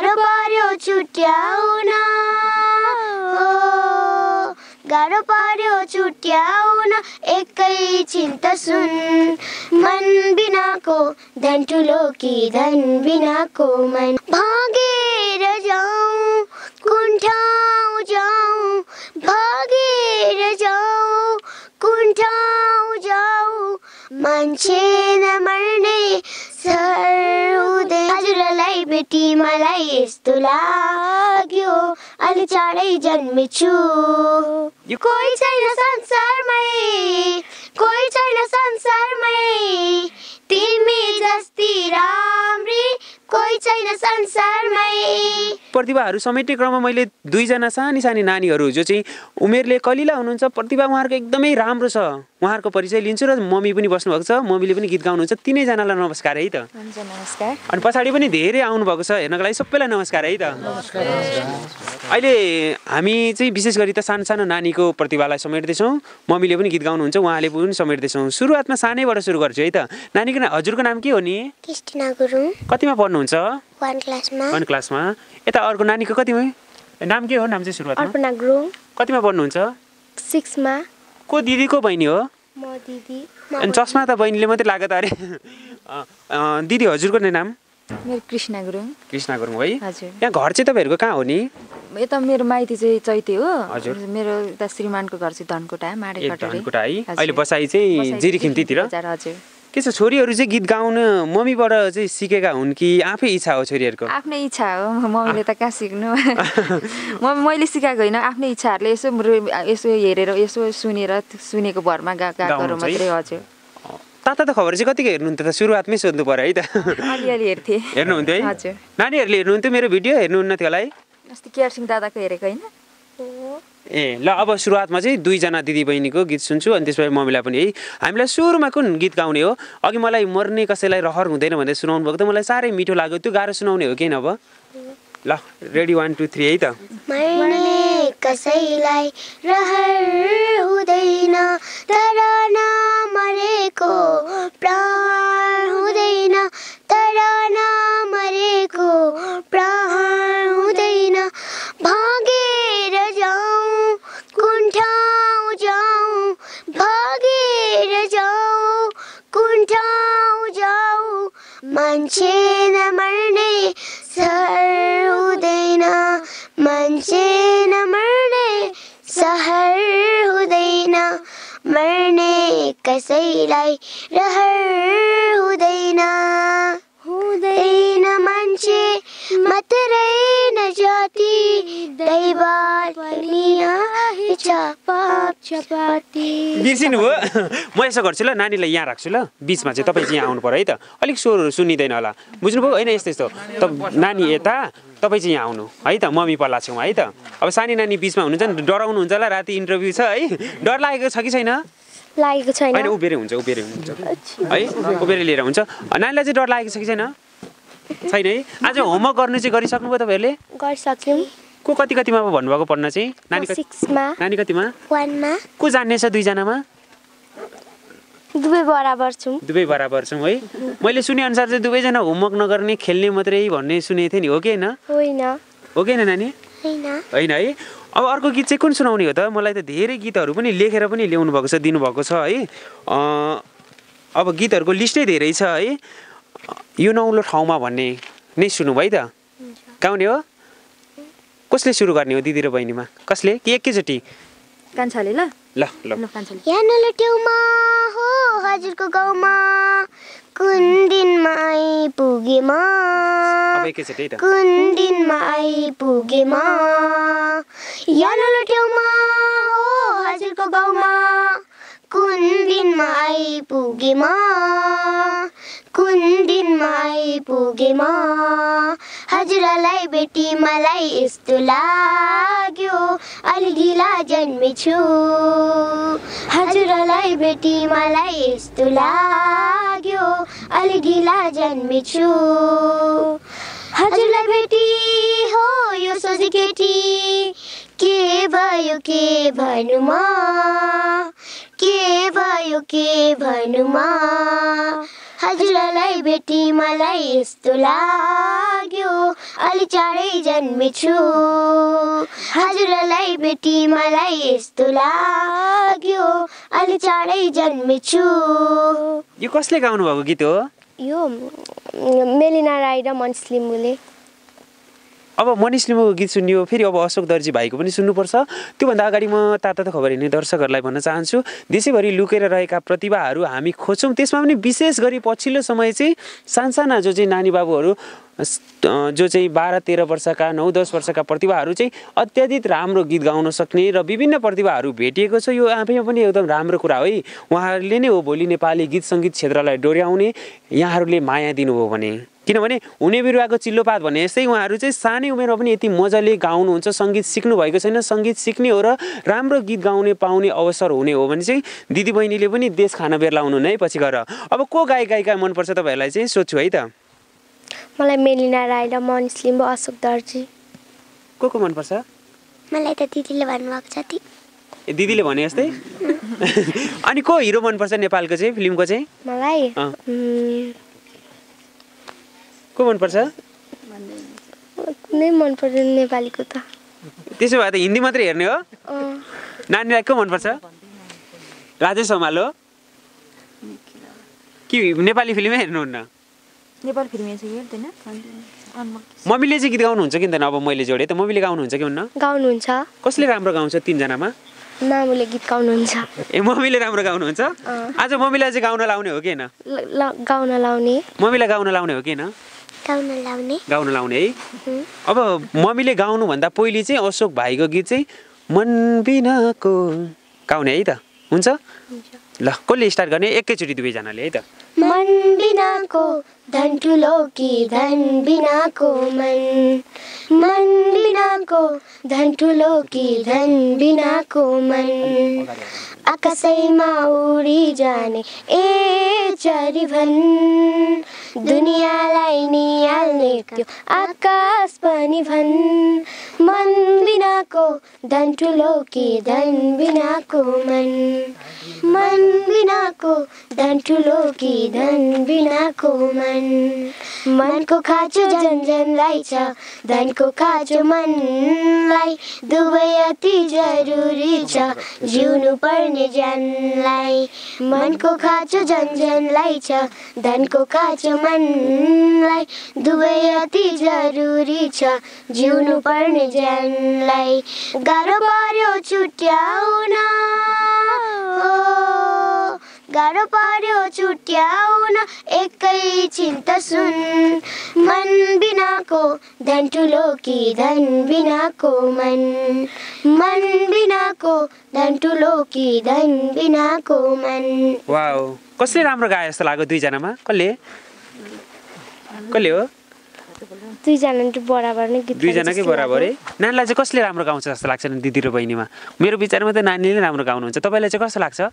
गाह्रो पर्यो छुट्याउन गाह्रो पर्यो छुट्याउन एकैछिन त सुन मन बिनाको धन ठुलो कि धन बिनाको मन भागेर जाऊ कुन ठाउँ जाऊ भागेर जाऊ कुन ठाउँ जाऊ मान्छे नमर्ने सहर हुँदै हजुरलाई भेटी मलाई यस्तो लाग्यो अलि चाँडै जन्मेछु कोही छैन संसारमै कोही छैन संसारमै तिमी जस्ती राम्री कोही छैन संसारमै। प्रतिभाहरू समेट्ने क्रममा मैले दुईजना सानी सानी नानीहरू जो चाहिँ उमेरले कलिला हुनुहुन्छ, प्रतिभा उहाँहरूको एकदमै राम्रो छ, उहाँहरूको परिचय लिन्छु र मम्मी पनि बस्नुभएको छ, मम्मीले पनि गीत गाउनुहुन्छ। तिनैजनालाई नमस्कार है त। हुन्छ नमस्कार। अनि पछाडि पनि धेरै आउनुभएको छ हेर्नको लागि, सबैलाई नमस्कार है त। अहिले हामी चाहिँ विशेष गरी त सानो सानो नानीको प्रतिभालाई समेट्दैछौँ, मम्मीले पनि गीत गाउनुहुन्छ, उहाँले पनि समेट्दैछौँ। सुरुवातमा सानैबाट सुरु गर्छु है त। नानीको हजुरको नाम के हो नि? क्रिस्टिना गुरुङ। कतिमा पढ्नुहुन्छ? 1 क्लासमा। 1 क्लासमा। यता अर्को नानीको कतिमा नाम के हो? नाम चाहिँ सुरुवातमा अर्पणा गुरुङ। कतिमा पढ्नुहुन्छ? 6 मा। को दिदीको बहिनी हो? म दिदी। अनि चस्मा त बहिनीले मात्रै लाग्यो त अरे। दिदी हजुरको नाम? मेरो कृष्णा गुरुङ। कृष्णा गुरुङ है। हजुर। यहाँ घर चाहिँ तपाईँहरूको कहाँ हो नि? यता मेरो माइती चाहिँ चैते हो। हजुर। मेरो यता श्रीमानको घर चाहिँ धनकोटा माडे कटरे। धनकोटा है। अहिले बसाइ चाहिँ जिरीखिम्तीतिर। हजुर। के छ छोरीहरू चाहिँ गीत गाउन मम्मीबाट चाहिँ सिकेका हुन् कि आफै इच्छा हो छोरीहरूको? आफ्नै इच्छा हो, मम्मीले त कहाँ सिक्नु। मैले सिकाएको होइन, आफ्नै इच्छाहरूले यसो हेरेर यसो सुनेको भरमा गाएको मात्रै। हजुर। ताता त खबर चाहिँ कतिको हेर्नुहुन्थ्यो त? सुरुवातमै सोध्नु पर्यो है त। अलिअलि हेर्थेँ। हेर्नुहुन्थ्यो है? हजुर। नानीहरूले हेर्नुहुन्थ्यो मेरो भिडियो? हेर्नुहुन्न थियो होला है? अस्ति केआर सिंह दादाको हेरेको होइन? ए ल, अब सुरुवातमा चाहिँ दुईजना दिदी बहिनीको गीत सुन्छु अनि त्यसपछि मम्मीलाई पनि है। हामीलाई सुरुमा कुन गीत गाउने हो? अघि मलाई मर्ने कसैलाई रहर हुँदैन भनेर सुनाउनु भएको त मलाई साह्रै मिठो लाग्यो। त्यो गाह्रो सुनाउने हो कि अब? ल रेडी 1 2 3 है त। मर्ने कसैलाई रहर हुँदैन तर नमरेको प्राण हुँदैन तर नमरेको प्राण हुँदैन भागेर जाऊ कुन ठाउँ जाऊ भागेर जाऊ कुन ठाउँ जाऊ मान्छे नमर्ने सहर हुँदैन मान्छे नमर्ने सहर हुँदैन मर्ने कसैलाई रहर हुँदैन हुँदैन मान्छे मात्रै न जाति दैवाल पनि आएछ पाप चपाती। बिर्सिनु हो? म यसो गर्छु ल, नानीलाई यहाँ राख्छु ल, बिचमा चाहिँ तपाईँ चाहिँ यहाँ आउनु पर्यो है त। अलिक स्वर सुनिँदैन होला, बुझ्नुभयो होइन? यस्तो यस्तो त नानी यता, तपाईँ चाहिँ यहाँ आउनु है त, मम्मी पल्ला छौँ है त। अब सानी नानी बिचमा हुनुहुन्छ नि, डराउनुहुन्छ होला, राति इन्टरभ्यू छ है। डर लागेको छ कि छैन? लागेको छैन। होइन उभिएर हुन्छ है, उभिएर लिएर हुन्छ। नानीलाई चाहिँ डर लागेको छ कि छैन? छैन है। आज होमवर्क गर्नु चाहिँ गरिसक्नुभयो तपाईँहरूले? गरिसक्यौँ। को कतिमा भन्नुभएको पढ्न चाहिँ? नानी 6 मा। नानी कतिमा? 1 मा। को जान्ने छ दुईजनामा? दुवै बराबर छौँ। दुवै बराबर छौँ है। मैले सुने अनुसार चाहिँ दुवैजना होमवर्क नगर्ने खेल्ने मात्रै भन्ने सुनेको थिएँ नि, हो कि होइन? होइन। हो कि होइन नानी? होइन है। अब अर्को गीत चाहिँ कुन सुनाउने हो त? मलाई त धेरै गीतहरू पनि लेखेर पनि ल्याउनु भएको छ, दिनुभएको छ है। अब गीतहरूको लिस्टै धेरै छ है। यो नौलो ठाउँमा भन्ने नै सुनौँ है त। गाउने हो? कसले सुरु गर्ने हो, दिदी र बहिनीमा? कसले कि एकैचोटि? कान्छाले ल ल ल। यहाँ नौलो ठाउँमा हो हजुरको गाउँमा कुन दिनमा आइपुगे म अब एकैचोटि त। कुन दिनमा आइपुगे म यहाँ नौलो ठाउँमा हो हजुरको गाउँमा कुन दिनमा आइपुगे म कुन दिनमा आइपुगे म हजुरलाई भेटी मलाई यस्तो लाग्यो अलि ढिला जन्मेछु हजुरलाई भेटी मलाई यस्तो लाग्यो अलि ढिला जन्मेछु हजुरलाई भेटी हो यो सोझी केटी के भयो के भन्नु म के भयो के भन्नु म हजुरलाई भेटी मलाई यस्तो लाग्यो अलि चाँडै जन्मेछु हजुरलाई भेटी मलाई यस्तो लाग्यो अलि चाँडै जन्मेछु। यो कसले गाउनु भएको गीत हो? यो मेलिना राई र मनिष लिम्बूले। अब मनिष लिम्बूको गीत सुनियो, फेरि अब अशोक दर्जी भाइको पनि सुन्नुपर्छ। त्योभन्दा अगाडि म तातो खबर हेर्ने दर्शकहरूलाई भन्न चाहन्छु, देशैभरि लुकेर रहेका प्रतिभाहरू हामी खोज्छौँ। त्यसमा पनि विशेष गरी पछिल्लो समय चाहिँ सानसाना जो चाहिँ नानी बाबुहरू जो चाहिँ 12-13 वर्षका 9-10 वर्षका प्रतिभाहरू चाहिँ अत्याधिक राम्रो गीत गाउन सक्ने र विभिन्न प्रतिभाहरू भेटिएको छ। यो आफैमा पनि एकदम राम्रो कुरा हो है। उहाँहरूले नै हो भोलि नेपाली गीत सङ्गीत क्षेत्रलाई डोर्याउने। यहाँहरूले माया दिनुभयो भने, किनभने हुने बिरुवाको चिल्लोपात भने यस्तै उहाँहरू चाहिँ सानै उमेरमा पनि यति मजाले गाउनुहुन्छ। सङ्गीत सिक्नु भएको छैन, सङ्गीत सिक्ने हो र राम्रो गीत गाउने पाउने अवसर हुने हो भने चाहिँ दिदीबहिनीले पनि देश खान बेर्लाउनु नै पछि गएर। अब को गायक गायिका मनपर्छ तपाईँहरूलाई चाहिँ सोध्छु है त? मलाई मेलिना राई र मनिष लिम्बू, अशोक दर्जी। को मनपर्छ? मलाई त दिदीले भन्नुभएको छ ती। ए दिदीले भने जस्तै? अनि को हिरो मनपर्छ नेपालको चाहिँ फिल्मको चाहिँ? मलाई को मनपर्छ? कुनै मन पर्दैन नेपालीको त। त्यसो भए त हिन्दी मात्रै हेर्ने हो? नानीलाई को मनपर्छ? राजेश हमाल हो कि नेपाली फिल्मै हेर्नुहुन्न? नेपाली फिल्म हेर्दैन। मम्मीले चाहिँ गीत गाउनुहुन्छ कि अब मैले जोडेँ त, मम्मीले गाउनुहुन्छ कि हुन्न? गाउनुहुन्छ। कसले राम्रो गाउँछ तीनजनामा? मामुले गीत गाउनुहुन्छ। ए मम्मीले राम्रो गाउनुहुन्छ? आज मम्मीलाई चाहिँ गाउन लाउने हो कि हैन? गाउन लाउने। मम्मीलाई गाउन लाउने हो कि हैन? गाउन लाउने है। अब मम्मीले गाउनु भन्दा पहिले चाहिँ अशोक भाइको गीत चाहिँ मन बिनाको गाउने है त? हुन्छ ल, कसले स्टार्ट गर्ने? एकैचोटि दुवैजनाले है त। मन बिनाको धन ठुलो कि धन बिनाको मन, मन बिनाको धन ठुलो कि धन बिनाको मन, आकाशैमा उडी जाने ए चरी भन, दुनियाँलाई निहाल्ने त्यो आकाश पनि भन, मन बिनाको धन ठुलो कि धन बिनाको मन, मन बिनाको धन ठुलो कि धन बिनाको मन, मनको खाँचो जनजनलाई छ, धनको खाँचो मनलाई, दुवै अति जरुरी छ जिउनु पर्ने जनलाई, मनको खाँचो जनजनलाई छ, धनको खाँचो मनलाई, दुवै अति जरुरी छ जिउनु पर्ने जनलाई, गाह्रो पर्यो छुट्याउन, गाह्रो पर्यो छुट्याउन एकैछिन त सुन, मन बिनाको धन ठुलो कि धन बिनाको मन, मन बिनाको धन ठुलो कि धन बिनाको मन। वाउ, कसले राम्रो गाए जस्तो लाग्यो दुईजनामा? कसले हो? दुईजना बराबर नै गीत, दुईजनाकै बराबर है। नानीलाई चाहिँ कसले राम्रो गाउँछ जस्तो लाग्छ दिदी र बहिनीमा? मेरो विचारमा त नानीले राम्रो गाउनुहुन्छ। तपाईँलाई चाहिँ कस्तो लाग्छ?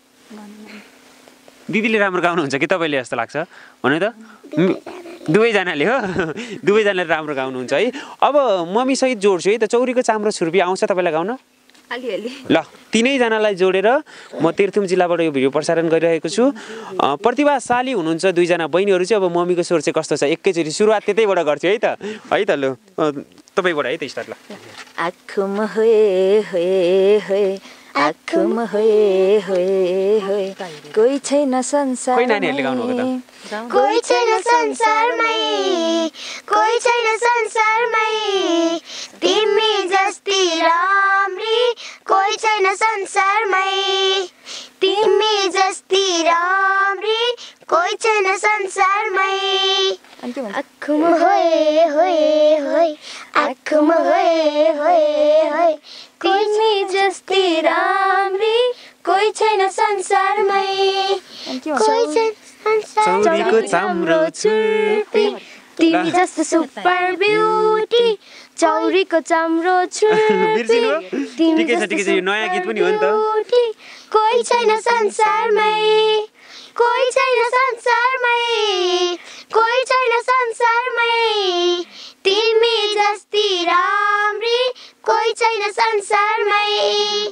दिदीले राम्रो गाउनुहुन्छ कि तपाईँले जस्तो लाग्छ? भन्नु त। दुवैजनाले हो, दुवैजनाले राम्रो गाउनुहुन्छ है। अब मम्मी सहित जोड्छु है त। चौरीको चाम्रो छुर्पी आउँछ तपाईँलाई गाउन? अलिअलि। ल, तिनैजनालाई जोडेर म तेह्रथुम जिल्लाबाट यो भिडियो प्रसारण गरिरहेको छु। प्रतिभाशाली हुनुहुन्छ दुईजना बहिनीहरू चाहिँ। अब मम्मीको स्वर चाहिँ कस्तो छ एकैचोटि सुरुवात त्यतैबाट गर्छु है त। है त, ल तपाईँबाट है त स्टार्ट। ल, आँखुमा होए होए होए, आँखुमा होए होए होए, कोही छैन संसारमा, खोइ नानीहरूले गाउनुभएको त। कोही छैन संसारमै, कोही छैन संसारमै, तिमी जस्ती राम्री कोही छैन संसारमै, तिमी जस्ती राम्री कोही छैन संसारमै, आँखुमा होए होए होए, आँखुमा होए होए होए, तिमी जस्ती राम्री कोही छैन संसारमै, कोही छैन चौरीको चाम्रो छुर्पी, तिमी जस्तो सुपर ब्युटी, चौरीको चाम्रो छुर्पी, तिमी जस्तो नयाँ गीत पनि हो नि त। कोही छैन संसारमै, कोही छैन संसारमै, कोही छैन संसारमै, तिमी जस्ती राम्री कोही छैन संसारमै,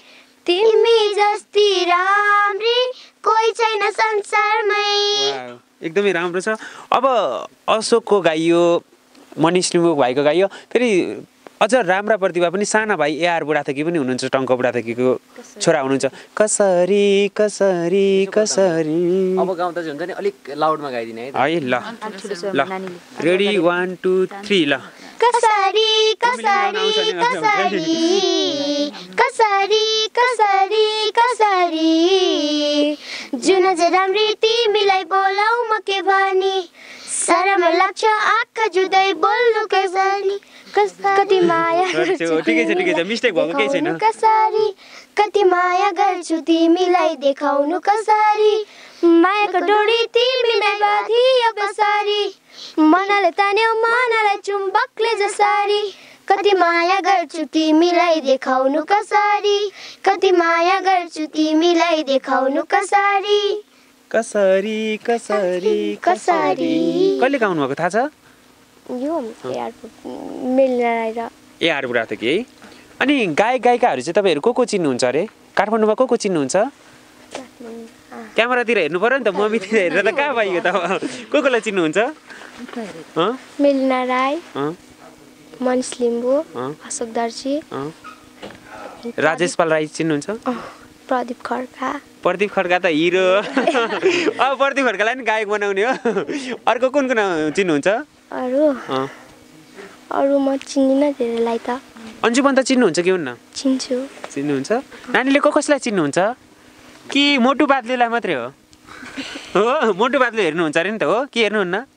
तिमी जस्ती राम्री कोही छैन संसारमै। एकदमै राम्रो छ। अब अशोकको गाइयो, मनिष लिम्बू भाइको गाइयो, फेरि अझ राम्रा प्रतिभा पनि साना भाइ एआर बुढाथोकी पनि हुनुहुन्छ, टङ्क बुढाथोकीको छोरा हुनुहुन्छ। कसरी कसरी कसरी अब गाउँदा चाहिँ हुन्छ नि अलिक लाउडमा गाइदिने है है। ल ल रेडी 1 2 3 ल। कसरी कसरी कसरी कसरी कसरी कसरी जुन राम्री तिमीलाई बोलाउ म के भनी सरम लाग्छ आँखा जुदै बोल्नु कसरी कति माया ठिकै छ मिस्टेक भएको केही छैन। कसरी कति माया गर्छु तिमीलाई देखाउनु कसरी मायाको डोरी तिमीलाई बाँधियो कसरी मनले तान्यो मनलाई चुम्बकले जसरी कति माया गर्छु तिमीलाई देखाउनु कसरी कति माया गर्छु तिमीलाई देखाउनु कसरी कसरी कसरी कसरी कहिले गाउनु भएको थाहा छ? यो मिल्न एआर बुढाथोकी है। अनि गायक गायिकाहरू चाहिँ तपाईँहरू को चिन्नुहुन्छ अरे? काठमाडौँमा को चिन्नुहुन्छ? क्यामेरातिर हेर्नु पर्यो नि त, मम्मीतिर हेरेर त कहाँ पाइयो त? कोलाई चिन्नुहुन्छ? मिलिना राई, मनिष लिम्बू, अशोक दर्जी, राजेश पाल राई चिन्नुहुन्छ? प्रदीप खड्का। प्रदीप खड्का त हिरो। अब प्रदीप खड्कालाई नि गायक बनाउने हो। अर्को कुन चिन्नुहुन्छ? अरू म चिन्दिनँ धेरैलाई त। अन्जु पन्त चिन्नुहुन्छ कि हुन्न? चिन्छु। चिन्नुहुन्छ? नानीले कसलाई चिन्नुहुन्छ? कि मोटु बादलेलाई मात्रै हो? हो मोटु बादले हेर्नुहुन्छ अरे नि त, हो कि हेर्नुहुन्न?